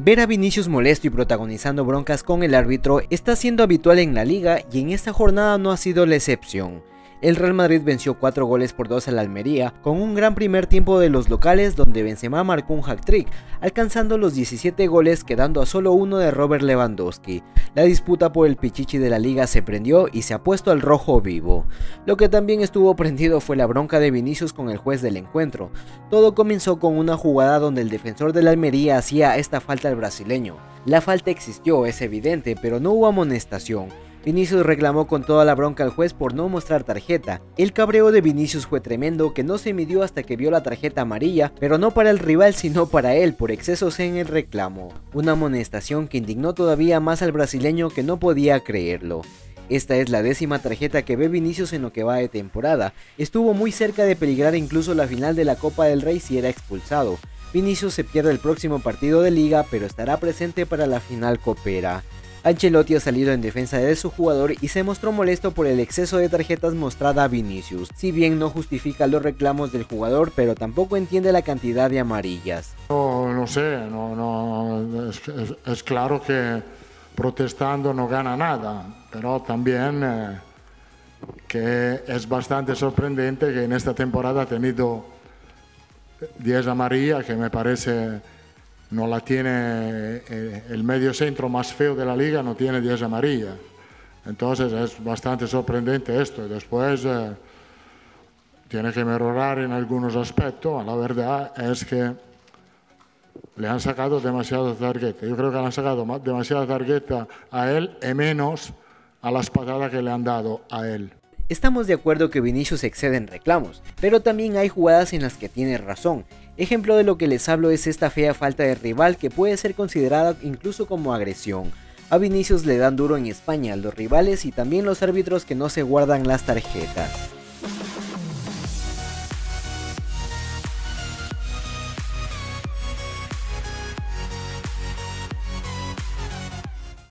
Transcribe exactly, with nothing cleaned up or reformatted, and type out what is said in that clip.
Ver a Vinicius molesto y protagonizando broncas con el árbitro está siendo habitual en la liga y en esta jornada no ha sido la excepción. El Real Madrid venció cuatro goles por dos al Almería con un gran primer tiempo de los locales donde Benzema marcó un hat-trick, alcanzando los diecisiete goles quedando a solo uno de Robert Lewandowski. La disputa por el pichichi de la liga se prendió y se ha puesto al rojo vivo. Lo que también estuvo prendido fue la bronca de Vinicius con el juez del encuentro. Todo comenzó con una jugada donde el defensor del Almería hacía esta falta al brasileño. La falta existió, es evidente, pero no hubo amonestación. Vinicius reclamó con toda la bronca al juez por no mostrar tarjeta. El cabreo de Vinicius fue tremendo, que no se midió hasta que vio la tarjeta amarilla, pero no para el rival sino para él por excesos en el reclamo. Una amonestación que indignó todavía más al brasileño, que no podía creerlo. Esta es la décima tarjeta que ve Vinicius en lo que va de temporada. Estuvo muy cerca de peligrar incluso la final de la Copa del Rey si era expulsado. Vinicius se pierde el próximo partido de liga, pero estará presente para la final copera. Ancelotti ha salido en defensa de su jugador y se mostró molesto por el exceso de tarjetas mostrada a Vinicius. Si bien no justifica los reclamos del jugador, pero tampoco entiende la cantidad de amarillas. No, no sé, no, no, es, es, es claro que protestando no gana nada, pero también eh, que es bastante sorprendente que en esta temporada ha tenido diez amarillas, que me parece no la tiene eh, el medio centro más feo de la liga, no tiene diez amarillas. Entonces es bastante sorprendente esto. Después eh, tiene que mejorar en algunos aspectos. La verdad es que le han sacado demasiadas tarjetas. Yo creo que le han sacado demasiadas tarjetas a él y menos a las patadas que le han dado a él. Estamos de acuerdo que Vinicius excede en reclamos, pero también hay jugadas en las que tiene razón. Ejemplo de lo que les hablo es esta fea falta de rival que puede ser considerada incluso como agresión. A Vinicius le dan duro en España, los rivales y también los árbitros que no se guardan las tarjetas.